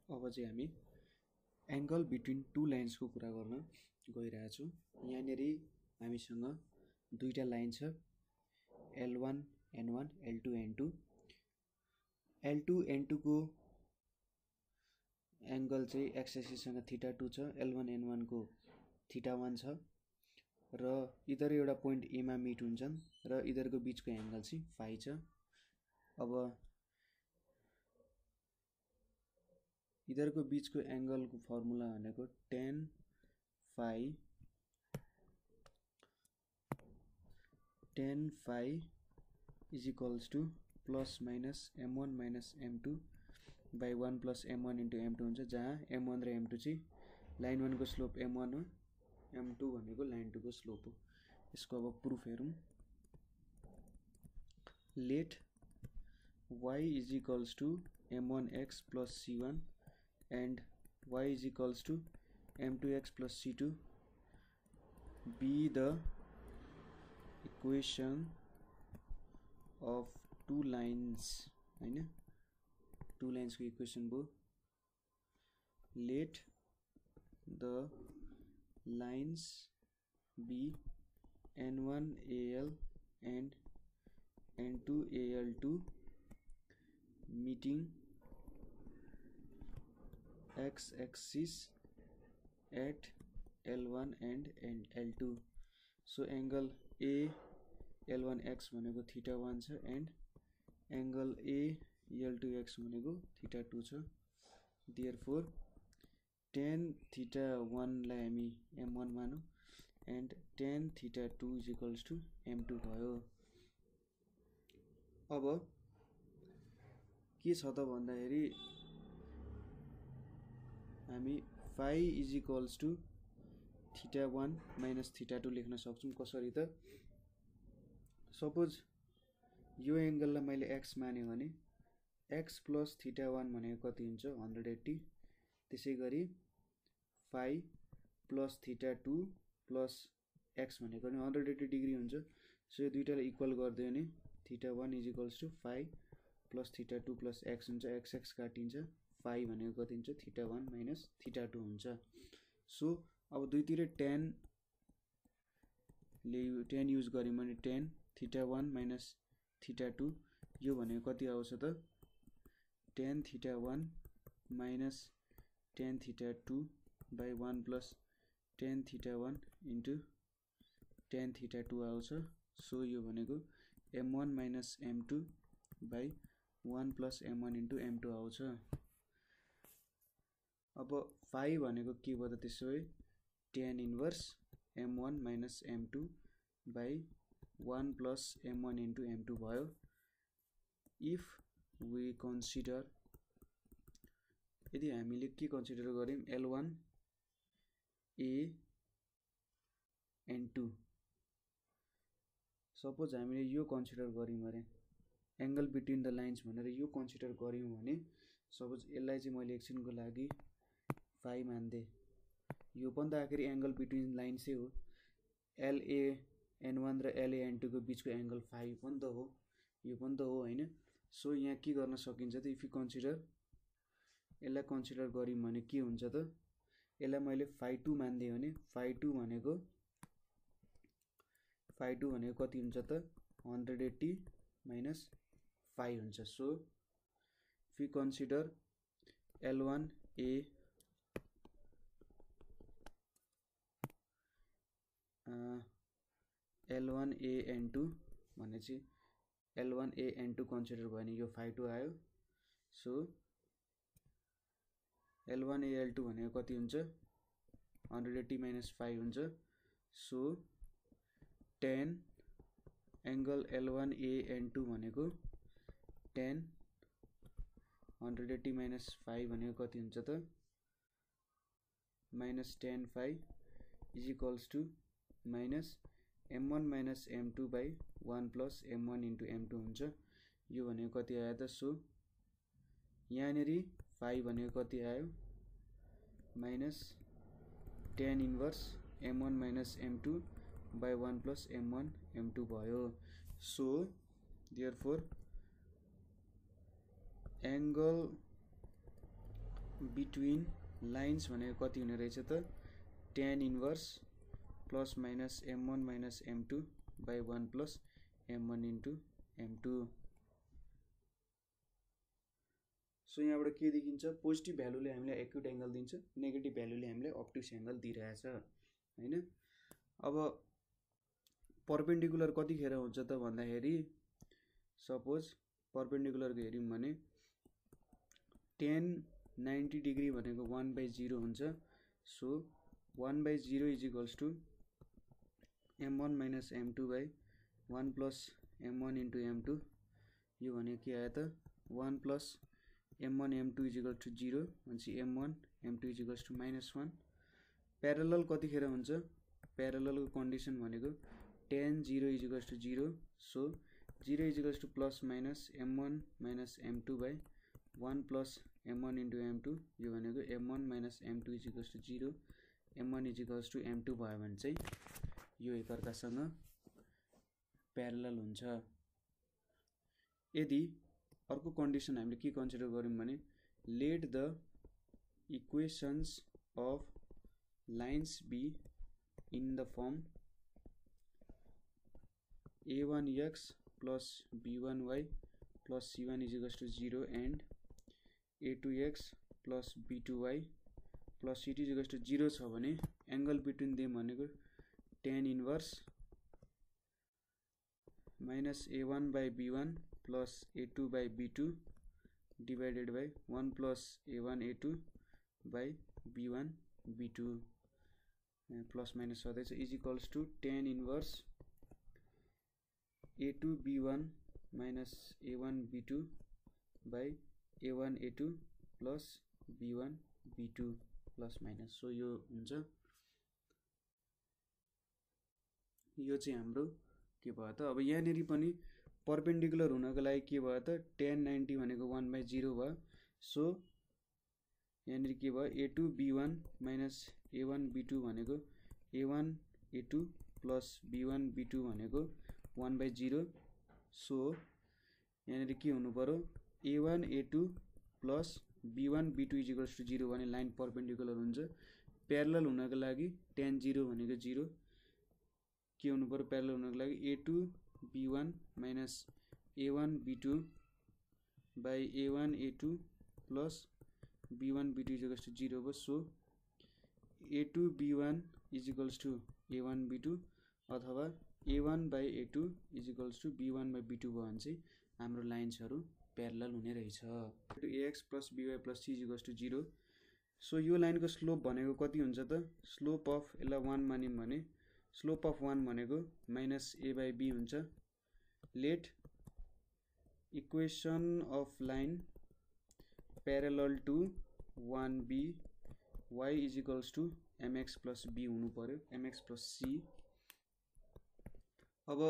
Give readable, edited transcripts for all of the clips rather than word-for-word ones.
अब चाहिँ हामी एंगल बिट्विन टू लाइन्स को कुरा गर्न गइरहेछु। यहाँनेरि हामीसँग दुईटा लाइन छ, L1 N1 L2 N2। L2 N2 को एंगल चाहिँ x एक्सिस सँग θ2 छ, L1 N1 को θ1 छ र यिनीहरु एउटा पोइन्ट A मा मिट हुन्छन् र यिनीहरुको बीचको एंगल चाहिँ फाइ छ। अब यिनीहरुको बीचको एंगल को फर्मुला भनेको tan phi is equals to plus minus m1 minus m2 by 1 plus m1 into m2 हुन्छ, जहाँ m1 र m2 चाहिँ लाइन 1 को स्लोप m1 हो, m2 भनेको लाइन 2 को स्लोप हो। यसको अब प्रुफ हेरौं। Let y is equals to m1x plus c1 and y is equals to m2x plus c2 be the equation of two lines, हैन, two lines को इक्वेसन भयो। let the lines be n1al and n2al2 meeting x axis at L1 and L2। so angle A L1x भनेको θ1 छ and angle A L2x भनेको θ2 छ। therefore tan θ1 लाई हामी m1 मानौं and tan θ2 is equals to m2 भयो। अब के छ त भन्दाखेरि हामी phi is equals to θ1 minus θ2 लेख्न सक्छौं। कसरी त, सपोज यो एंगल लाई मैले x माने भने x plus θ1 भनेको कति हुन्छ 180। त्यसैगरी phi plus θ2 plus x भनेको नि 180 डिग्री हुन्छ। सो यो दुईटालाई इक्वल गर्दियो भने θ1 is equals to phi plus θ2 plus x हुन्छ, x x काटिन्छ, phi भनेको कति हुन्छ θ1 minus θ2 हुन्छ। सो अब दुईतिरै tan युज गर्यौं भने tan θ1 minus θ2 यो भनेको कति आउँछ त tan θ1 minus tan θ2 by 1 plus tan θ1 into tan θ2 आउँछ। सो यो भनेको m1 minus m2 by 1 plus m1 into m2 आउँछ। अब phi भनेको के भयो त, त्यसो भए tan inverse m1 minus m2 by 1 plus m1 into m2 भयो। if we consider, यदि हामीले के कन्सिडर गर्यौं L1 A N2, सपोज हामीले यो कन्सिडर गर्यौं भने एंगल बिट्विन द लाइन्स भनेर यो कन्सिडर गर्यौं भने सपोज यसलाई चाहिँ मैले एकछिनको लागि phi मान्दे, यो पनि त आखिर एंगल बिट्विन लाइन्सै हो। LA N1 र LA N2 को बीचको एंगल phi पनि त हो, यो पनि त हो हैन। सो यहाँ के गर्न सकिन्छ त, इफ यु कन्सिडर यसलाई कन्सिडर गर्यौं भने के हुन्छ त, यसलाई मैले phi2 मान्दे भने phi2 भनेको कति हुन्छ त 180 minus phi हुन्छ। So if you consider L1 A L1 A N2 भनेपछि L1 A N2 कन्सिडर भयो भने यो phi2 आयो। सो L1 A L2 भनेको कति हुन्छ 180 minus phi हुन्छ। So tan angle L1 A N2 भनेको tan 180 minus phi भनेको कति हुन्छ त minus tan phi is equals to minus m1 minus m2 by 1 plus m1 into m2 हुन्छ। यो भनेको कति आयो त, सो यहाँनेरि phi भनेको कति आयो minus tan inverse m1 minus m2 by 1 plus m1 m2 भयो। So therefore angle between lines भनेको कति हुने रहेछ त tan inverse plus minus m1 minus m2 by 1 plus m1 into m2। So यहाँबाट के देखिन्छ पोजिटिभ भ्यालुले हामीलाई एक्युट एङ्गल दिन्छ, नेगेटिभ भ्यालुले हामीलाई अब्ट्युस एङ्गल दिइरहेछ हैन। अब परपेन्डिकुलर कतिखेर हुन्छ त भन्दाखेरि सपोज परपेन्डिकुलरको हेऱ्यौँ भने tan 90 डिग्री भनेको 1/0 हुन्छ। So 1/0 is equals to m1 minus m2 by 1 plus m1 into m2। यो भने के आयो त 1 plus m1 m2 is equal to 0 भनेपछि m1 m2 is equals to -1। Parallel कतिखेर हुन्छ, प्यारललको कन्डिसन भनेको tan 0 is equals to 0। So 0 is equals to plus minus m1 minus m2 by 1 plus m1 into m2। यो भनेको m1 minus m2 is equals to 0, m1 is equals to m2 भयो भने चाहिँ यो एकअर्कासँग प्यारलल हुन्छ। यदि अर्को कन्डिसन हामीले के कन्सिडर गर्यौं भने let the equations of lines be in the form a1x plus b1y plus c1 is equals to 0 and a2x plus b2y plus c2 is equals to 0 छ भने एंगल बिट्विन देम भनेको tan inverse minus a1 by b1 plus a2 by b2 divided by 1 plus a1 a2 by b1 b2 plus minus सधैँ is equals to tan inverse a2 b1 minus a1 b2 by a1 a2 plus b1 b2 plus minus. So यो हुन्छ, यो चाहिँ हाम्रो के भयो त। अब यहाँनेरि पनि परपेन्डिकुलर हुनको लागि के भयो त tan 90 भनेको 1/0 भयो। सो यहाँनेरि के भयो a2 b1 minus a1 b2 भनेको a1 a2 plus b1 b2 भनेको 1/0। सो यहाँनेरि के हुनु पर्यो a1 a2 plus b1 b2 is equals to 0 भने लाइन परपेन्डिकुलर हुन्छ। प्यारलल हुनको लागि tan 0 भनेको 0 के हुनु पर्यो प्यारलल हुनको लागि a2 b1 minus a1 b2 by a1 a2 plus b1 b2 is equals to 0 भयो। So a2 b1 is equals to a1 b2 अथवा a1 by a2 is equals to b1 by b2 भयो भने चाहिँ हाम्रो लाइन्सहरू parallel हुने रहेछ। ax plus by plus c is equals to 0। So यो लाइनको स्लोप भनेको कति हुन्छ त स्लोप अफ यसलाई 1 मान्यौँ भने स्लोप अफ 1 भनेको माइनस a बाई b हुन्छ। Let equation of line parallel to 1b y is equals to mx plus b हुनु पर्यो, mx प्लस c। अब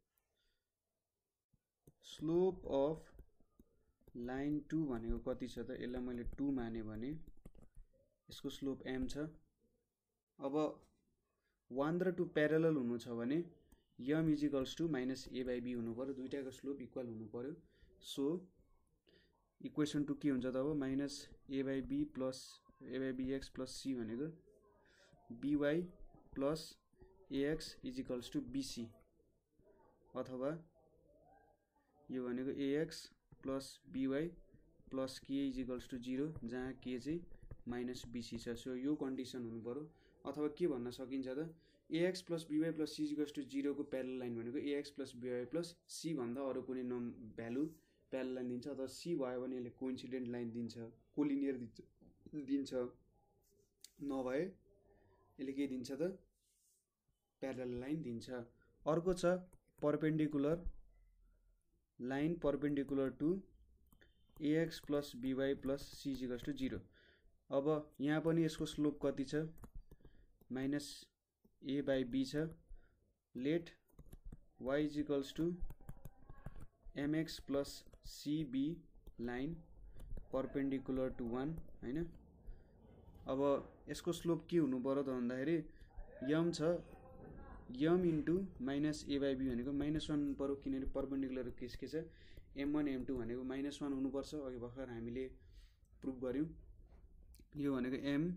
स्लोप अफ लाइन 2 भनेको कति छ त यसलाई मैले 2 माने भने यसको स्लोप m छ। अब 1 र 2 प्यारलल हुनु छ भने m is equals to minus a by b हुनु पर्यो, दुईटाको स्लोप इक्वल हुनु पर्यो। सो इक्वेसन 2 के हुन्छ त अब minus a by b plus a by bx plus c भनेको by plus ax is equals to bc अथवा यो भनेको ax plus by plus k is equals to 0 जहाँ k चाहिँ माइनस bc छ। सो यो कन्डिसन हुनु पर्यो। अथवा के भन्न सकिन्छ त ax plus by plus c is equals to 0 को प्यारलल लाइन भनेको ax plus by plus c भन्दा अरू कुनै भ्यालु प्यारलल लाइन दिन्छ, अथवा c भयो भने यसले कोइन्सिडेन्ट लाइन दिन्छ, कोलिनियर दिन्छ, नभए यसले के दिन्छ त प्यारलल लाइन दिन्छ। अर्को छ perpendicular line perpendicular to ax plus by plus c is equals to 0। अब यहाँ पनि यसको स्लोप कति छ माइनस a बाई b छ। Let y is equals to mx plus cb line perpendicular to 1 हैन। अब यसको स्लोप के हुनु पर्यो त भन्दाखेरि m छ, m into minus a by b भनेको -1 हुनु पर्यो, किनभने परपेन्डिकुलर केस के छ m1 m2 भनेको -1 हुनुपर्छ। अघि भर्खर हामीले प्रुभ गर्यौं यो भनेको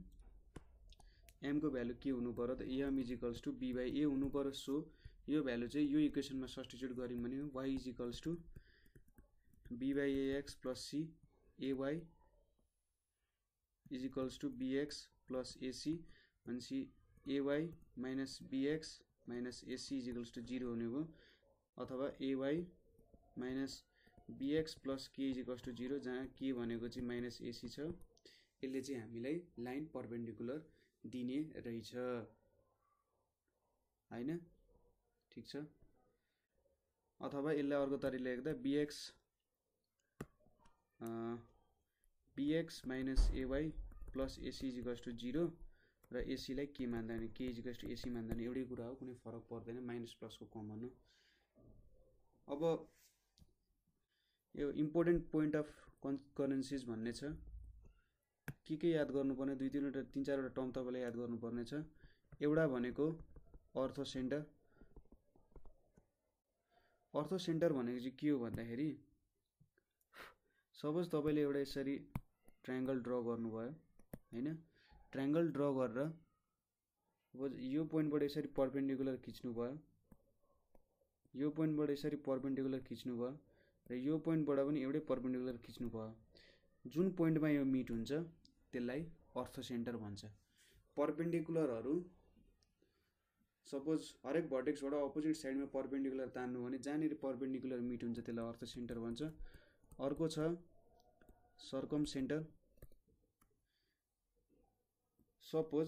m को भ्यालु के हुनु पर्यो त m equals to b by a हुनु पर्यो। सो यो भ्यालु चाहिँ यो इक्वेसनमा सब्स्टिट्युट गर्यौं भने y equals to b by ax plus c ay equals to bx plus ac भनेपछि ay minus bx minus ac equals to 0 हुने भयो, अथवा ay minus bx plus k equals to 0 जहाँ k भनेको चाहिँ माइनस ac छ। यसले चाहिँ हामीलाई लाइन परपेन्डिकुलर दिने रहेछ हैन, ठीक छ। अथवा यसलाई अर्को तरिकाले लेख्दा bx minus ay plus ac equals to 0 र ac लाई के मान्दा नि k इजिकल्स टु ac मान्दा नि एउटै कुरा हो, कुनै फरक पर्दैन, माइनस प्लस को कमन हो। अब यो इम्पोर्टेन्ट पोइन्ट अफ करेन्सीज भन्ने छ, के याद गर्नुपर्ने, दुई तीनवटा तीन चारवटा टर्म तपाईले याद गर्नुपर्ने छ। एउटा भनेको अर्थो सेन्टर। अर्थो सेन्टर भनेको चाहिँ के हो भन्दाखेरि सपोज तपाईले एउटा यसरी ट्रायंगल ड्रा गर्नुभयो हैन, ट्रायंगल ड्रा गरेर सपोज यो पोइन्टबाट यसरी परपेन्डिकुलर खिच्नु भयो, यो पोइन्टबाट यसरी परपेन्डिकुलर खिच्नु भयो र यो पोइन्टबाट पनि एउटै परपेन्डिकुलर खिच्नु भयो। जुन पोइन्टमा यो मिट हुन्छ त्यसलाई अर्थो सेन्टर भन्छ। परपेन्डिकुलरहरु सपोज हरेक भर्टेक्सबाट अपोजिट साइडमा परपेन्डिकुलर तान्नु भने जहाँनेरि परपेन्डिकुलर मिट हुन्छ त्यसलाई अर्थो सेन्टर भन्छ। अर्को छ circumcentre. Suppose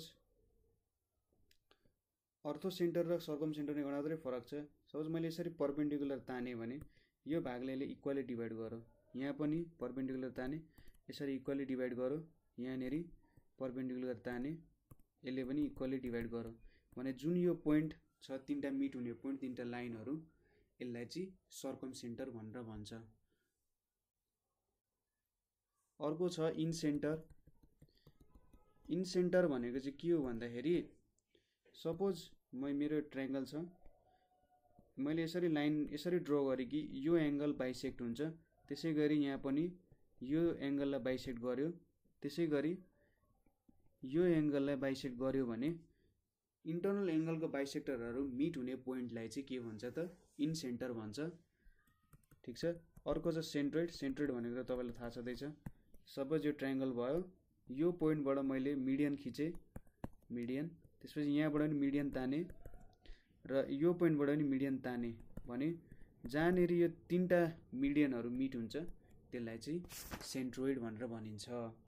orthocentre र सर्कम सेन्टर एउटा मात्रै फरक छ। सपोज मैले यसरी परपेन्डिकुलर ताने भने यो भागले इक्वली डिभाइड गरो, यहाँ पनि परपेन्डिकुलर ताने यसरी इक्वली डिभाइड गरो, यहाँनेरि परपेन्डिकुलर ताने यसले पनि इक्वली डिभाइड गरो भने जुन यो पोइन्ट छ तीनटा मिट हुने पोइन्ट, तीनटा लाइनहरु, यसलाई चाहिँ सर्कम सेन्टर भनेर भन्छ। अर्को छ इन सेन्टर। इन सेन्टर भनेको चाहिँ के हो भन्दाखेरि सपोज मेरो ट्रायंगल छ, मैले यसरी लाइन यसरी ड्रा गरे कि यो एंगल बाइसेक्ट हुन्छ, त्यसैगरी यहाँ पनि यो एंगललाई बाइसेक्ट गर्यो, त्यसैगरी यो एंगललाई बाइसेक्ट गर्यो भने इन्टरनल एंगलको बाइसेक्टरहरु मिट हुने पोइन्टलाई चाहिँ के भन्छ त इन सेन्टर भन्छ, ठीक छ। अर्को छ सेन्ट्रोइड। सेन्ट्रोइड भनेको तपाईलाई थाहा छँदैछ। सपोज यो ट्रायंगल भयो, यो पोइन्टबाट मैले मिडियन खिचे, मिडियन, त्यसपछि यहाँबाट पनि मिडियन ताने र यो पोइन्टबाट पनि मिडियन ताने भने जहाँनेरि यो तीनटा मिडियनहरु मिट हुन्छ त्यसलाई चाहिँ सेन्ट्रोइड भनेर भनिन्छ।